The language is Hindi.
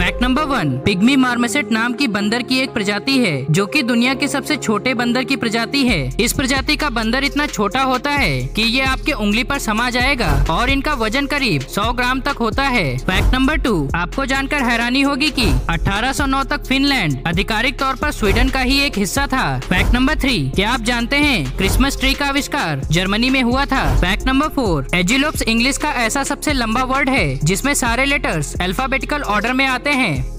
फैक्ट नंबर 1, पिग्मी मार्मोसेट नाम की बंदर की एक प्रजाति है जो कि दुनिया के सबसे छोटे बंदर की प्रजाति है। इस प्रजाति का बंदर इतना छोटा होता है कि ये आपके उंगली पर समा जाएगा और इनका वजन करीब 100 ग्राम तक होता है। फैक्ट नंबर 2, आपको जानकर हैरानी होगी कि 1809 तक फिनलैंड आधिकारिक तौर पर स्वीडन का ही एक हिस्सा था। फैक्ट नंबर 3, क्या आप जानते हैं क्रिसमस ट्री का आविष्कार जर्मनी में हुआ था। फैक्ट नंबर 4, एजिलोप्स इंग्लिश का ऐसा सबसे लंबा वर्ड है जिसमें सारे लेटर्स अल्फाबेटिकल ऑर्डर में आते हैं।